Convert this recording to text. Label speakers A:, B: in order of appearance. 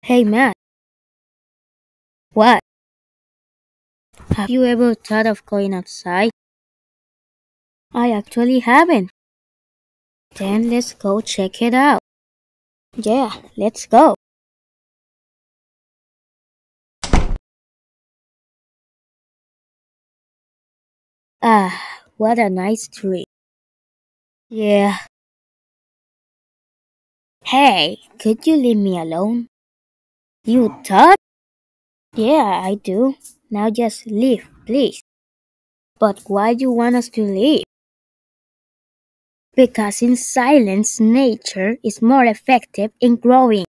A: Hey Matt, what? Have you ever thought of going outside? I actually haven't. Then let's go check it out. Yeah, let's go. Ah, what a nice tree. Yeah. Hey, could you leave me alone? You thought? Yeah, I do. Now just leave, please. But why do you want us to leave? Because in silence, nature is more effective in growing.